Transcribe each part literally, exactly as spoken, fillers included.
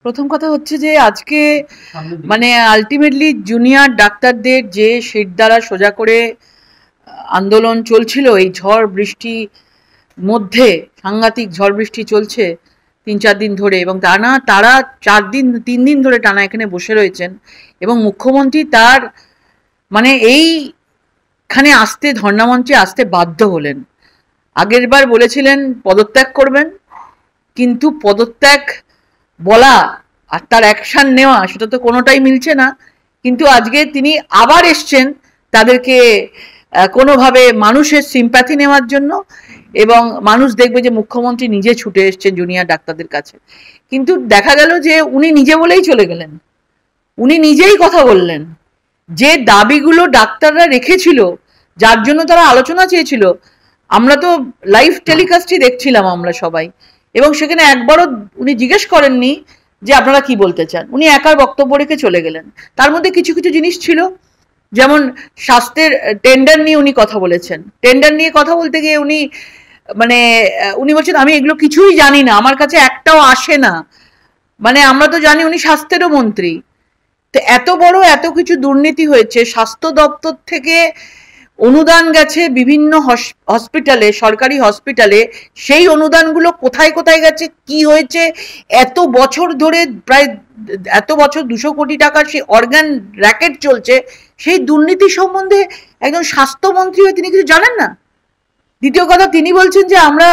প্রথম কথা হচ্ছে যে আজকে মানে আলটিমেটলি জুনিয়র ডাক্তারদের যে সিট দ্বারা সোজা করে আন্দোলন চলছিল, এই ঝড় বৃষ্টি মধ্যে সাংঘাতিক ঝড় বৃষ্টি চলছে তিন চার দিন ধরে, এবং টানা তারা চার দিন তিন দিন ধরে টানা এখানে বসে রয়েছেন, এবং মুখ্যমন্ত্রী তার মানে এইখানে আসতে ধর্ণামঞ্চে আসতে বাধ্য হলেন। আগের বার বলেছিলেন পদত্যাগ করবেন, কিন্তু পদত্যাগ বলা আর তার অ্যাকশন নেওয়া সেটা তো কোনোটাই মিলছে না। কিন্তু আজকে তিনি আবার এসছেন তাদেরকে কোনোভাবে মানুষের সিম্প্যাথি নেওয়ার জন্য, এবং মানুষ দেখবে যে মুখ্যমন্ত্রী নিজে ছুটে এসছেন জুনিয়র ডাক্তারদের কাছে। কিন্তু দেখা গেল যে উনি নিজে বলেই চলে গেলেন, উনি নিজেই কথা বললেন যে দাবিগুলো ডাক্তাররা রেখেছিল, যার জন্য তারা আলোচনা চেয়েছিল। আমরা তো লাইভ টেলিকাস্টই দেখছিলাম আমরা সবাই, এবং সেখানে একবারও উনি জিজ্ঞেস করেননি যে আপনারা কি বলতে চান, উনি একার বক্তব্য রেখে চলে গেলেন। তার মধ্যে কিছু কিছু জিনিস ছিল, যেমন স্বাস্থ্যের টেন্ডার নিয়ে উনি কথা বলেছেন। টেন্ডার নিয়ে কথা বলতে গিয়ে উনি মানে উনি বলছেন আমি এগুলো কিছুই জানি না, আমার কাছে একটাও আসে না। মানে আমরা তো জানি উনি স্বাস্থ্যেরও মন্ত্রী, তো এত বড় এত কিছু দুর্নীতি হয়েছে। স্বাস্থ্য দপ্তর থেকে অনুদান গেছে বিভিন্ন হসপিটালে, সরকারি হসপিটালে, সেই অনুদানগুলো কোথায় কোথায় গেছে, কি হয়েছে, এত বছর ধরে প্রায় এত বছর দুশো কোটি টাকার সেই অর্গান র্যাকেট চলছে, সেই দুর্নীতি সম্বন্ধে একজন স্বাস্থ্যমন্ত্রী হয়ে তিনি কিছু জানেন না। দ্বিতীয় কথা, তিনি বলছেন যে আমরা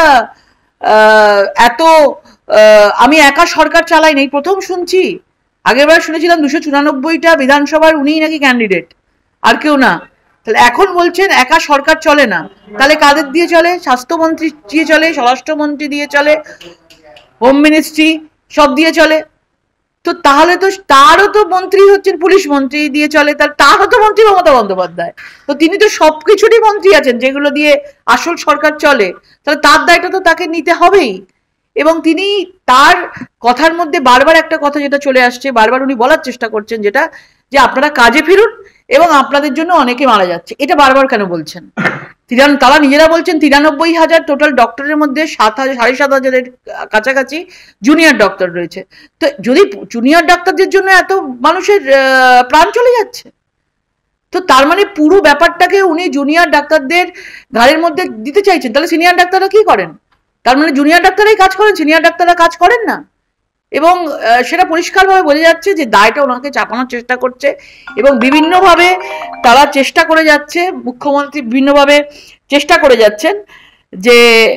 এত আমি একা সরকার চালাই নাই, প্রথম শুনছি। আগের বার শুনেছিলাম দুশো চুরানব্বইটা বিধানসভার উনিই নাকি ক্যান্ডিডেট, আর কেউ না। তাহলে এখন বলছেন একা সরকার চলে না, তাহলে কাদের দিয়ে চলে? স্বাস্থ্যমন্ত্রী দিয়ে চলে, স্বরাষ্ট্রমন্ত্রী দিয়ে চলে, হোম মিনিস্ট্রি সব দিয়ে চলে। তো তাহলে তো তারও তো মন্ত্রী হচ্ছেন পুলিশ মন্ত্রী দিয়ে চলে, তার তারও তো মন্ত্রী মমতা বন্দ্যোপাধ্যায়। তো তিনি তো সবকিছুরই মন্ত্রী আছেন যেগুলো দিয়ে আসল সরকার চলে, তাহলে তার দায়টা তো তাকে নিতে হবেই। এবং তিনি তার কথার মধ্যে বারবার একটা কথা যেটা চলে আসছে, বারবার উনি বলার চেষ্টা করছেন, যেটা যে আপনারা কাজে ফিরুন এবং আপনাদের জন্য অনেকে মারা যাচ্ছে। এটা বারবার কেন বলছেন? তিরান তারা নিজেরা বলছেন তিরানব্বই হাজার টোটাল ডক্টরের মধ্যে সাত হাজার সাড়ে সাত হাজারের কাছাকাছি জুনিয়র ডক্টর রয়েছে। তো যদি জুনিয়র ডাক্তারদের জন্য এত মানুষের প্রাণ চলে যাচ্ছে, তো তার মানে পুরো ব্যাপারটাকে উনি জুনিয়র ডাক্তারদের ঘাড়ের মধ্যে দিতে চাইছেন। তাহলে সিনিয়র ডাক্তাররা কি করেন? তার মানে জুনিয়র ডাক্তাররাই কাজ করেন, সিনিয়র ডাক্তাররা কাজ করেন না। এবং সেটা পরিষ্কারভাবে বোঝা যাচ্ছে যে দায়টা ওনাকে চাপানোর চেষ্টা করছে, এবং বিভিন্নভাবে তারা চেষ্টা করে যাচ্ছে, মুখ্যমন্ত্রী বিভিন্নভাবে চেষ্টা করে যাচ্ছেন যে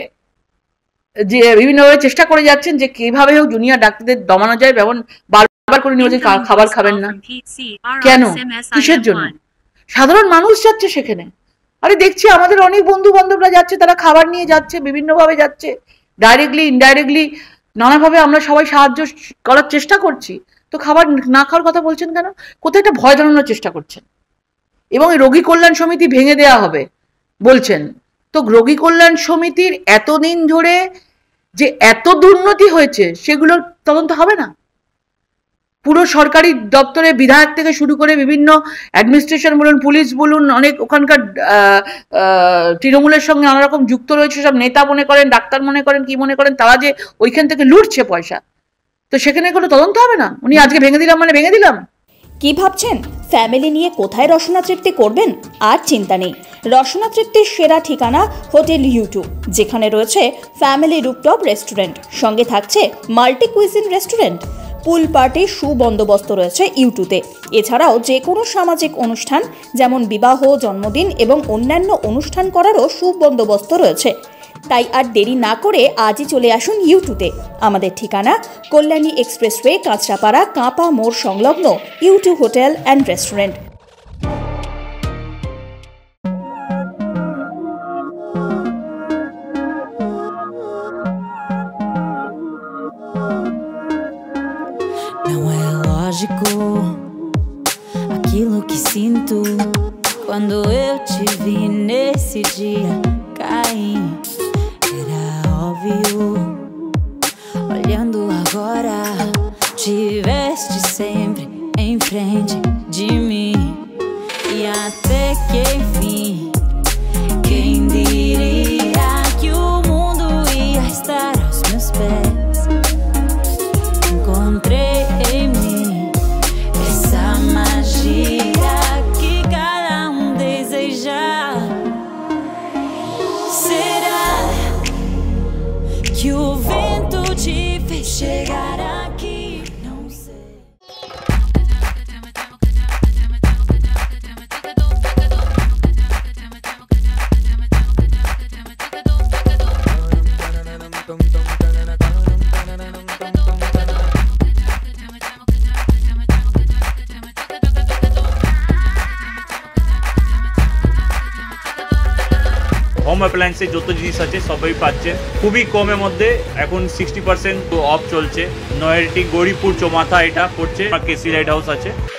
যে বিভিন্নভাবে চেষ্টা করে যাচ্ছেন যে কিভাবে হোক জুনিয়র ডাক্তারদের দমানো যায়। যেমন বারবার করে নিয়ে যে খাবার খাবেন না, কেন, কিসের জন্য? সাধারণ মানুষ যাচ্ছে সেখানে। আরে দেখছি আমাদের অনেক বন্ধু বান্ধবরা যাচ্ছে, তারা খাবার নিয়ে যাচ্ছে, বিভিন্নভাবে যাচ্ছে, ডাইরেক্টলি ইনডাইরেক্টলি নানাভাবে আমরা সবাই সাহায্য করার চেষ্টা করছি। তো খাবার না খাওয়ার কথা বলছেন কেন? কোথায় একটা ভয় ধরানোর চেষ্টা করছেন। এবং রোগী কল্যাণ সমিতি ভেঙে দেওয়া হবে বলছেন। তো রোগী কল্যাণ সমিতির এতদিন ধরে যে এত দুর্নীতি হয়েছে সেগুলোর তদন্ত হবে না? পুরো সরকারি দপ্তরে বিধায়ক থেকে শুরু করে বিভিন্ন অ্যাডমিনিস্ট্রেশন বলুন, পুলিশ বলুন, অনেক ওখানকার তৃণমূলের সঙ্গে নানা রকম যুক্ত রয়েছে সব নেতা মনে করেন, ডাক্তার মনে করেন, কি মনে করেন, তারা যে ওইখান থেকে লুটছে পয়সা, তো সেখানে কোনো তদন্ত হবে না? উনি আজকে ভেঙে দিলাম মানে ভেঙে দিলাম। কি ভাবছেন ফ্যামিলি নিয়ে কোথায় রসনা তৃপ্তি করবেন? আর চিন্তা নেই, রসনা তৃপ্তির সেরা ঠিকানা হোটেল ইউ টু, যেখানে রয়েছে ফ্যামিলি রুপটপ রেস্টুরেন্ট, সঙ্গে থাকছে মাল্টি কুইজিন রেস্টুরেন্ট, পুল পার্টির সুবন্দোবস্ত রয়েছে ইউটুতে। এছাড়াও যে কোনো সামাজিক অনুষ্ঠান যেমন বিবাহ, জন্মদিন এবং অন্যান্য অনুষ্ঠান করারও সুবন্দোবস্ত রয়েছে। তাই আর দেরি না করে আজই চলে আসুন ইউটুতে। আমাদের ঠিকানা কল্যাণী এক্সপ্রেসওয়ে, কাঁচরাপাড়া, কাঁপা মোড় সংলগ্ন U two hotel and restaurant. Não é lógico aquilo que sinto quando eu te vi nesse dia cair. Era óbvio, olhando agora, tiveste sempre em frente de mim. E até que enfim, quem diria que o mundo ia estar aos meus pés? Encontrei chegar aqui, não sei. Home অ্যাপ্লায়েন্সে যত জিনিস আছে সবই পাচ্ছেন খুবই কমের মধ্যে। এখন সিক্সটি পার্সেন্ট অফ চলছে। নয়ারটি গৌরীপুর চৌমাথা এটা পড়ছে, কেসি লাইট হাউস আছে।